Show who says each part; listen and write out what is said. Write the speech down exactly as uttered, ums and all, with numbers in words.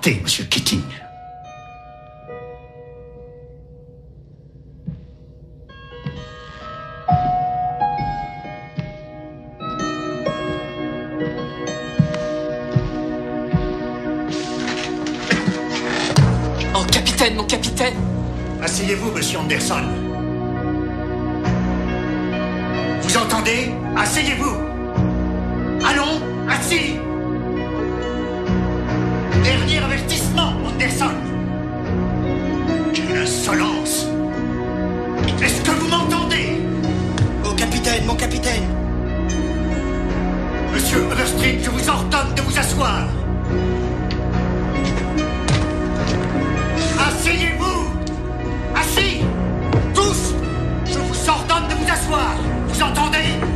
Speaker 1: Sortez, monsieur Keating.
Speaker 2: Oh, capitaine, mon capitaine!
Speaker 1: Asseyez-vous, monsieur Anderson. Vous entendez? Asseyez-vous. Allons, assis. Dernier avertissement, Anderson. Quelle insolence! Est-ce que vous m'entendez?
Speaker 3: Oh, capitaine, mon capitaine!
Speaker 1: Monsieur Overstreet, je vous ordonne de vous asseoir. Asseyez-vous. Assis. Tous. Je vous ordonne de vous asseoir. Vous entendez?